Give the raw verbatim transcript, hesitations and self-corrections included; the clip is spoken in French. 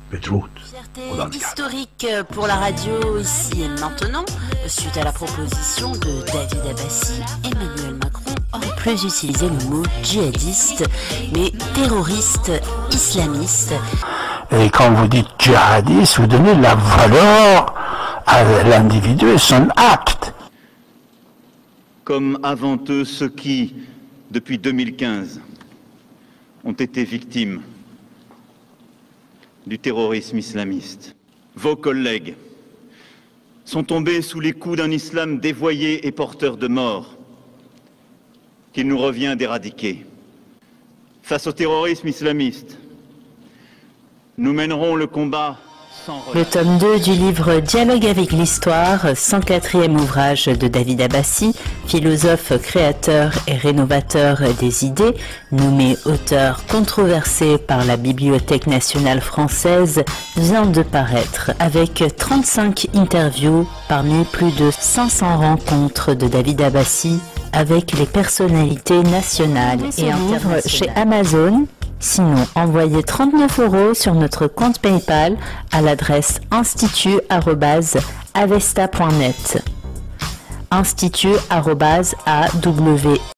Fierté historique pour la radio ici et maintenant, suite à la proposition de David Abbassi, Emmanuel Macron aurait plus utilisé le mot djihadiste, mais terroriste islamiste. Et quand vous dites djihadiste, vous donnez la valeur à l'individu et son acte. Comme avant eux ceux qui, depuis deux mille quinze, ont été victimes du terrorisme islamiste. Vos collègues sont tombés sous les coups d'un islam dévoyé et porteur de mort qu'il nous revient d'éradiquer. Face au terrorisme islamiste, nous mènerons le combat sans relâche. Le tome deux du livre Dialogue avec l'histoire, cent quatrième ouvrage de David Abbassi, philosophe, créateur et rénovateur des idées, nommé auteur controversé par la Bibliothèque nationale française, vient de paraître avec trente-cinq interviews parmi plus de cinq cents rencontres de David Abbassi avec les personnalités nationales et internationales chez Amazon. Sinon, envoyez trente-neuf euros sur notre compte PayPal à l'adresse institut arobase avesta point net. institut arobase a w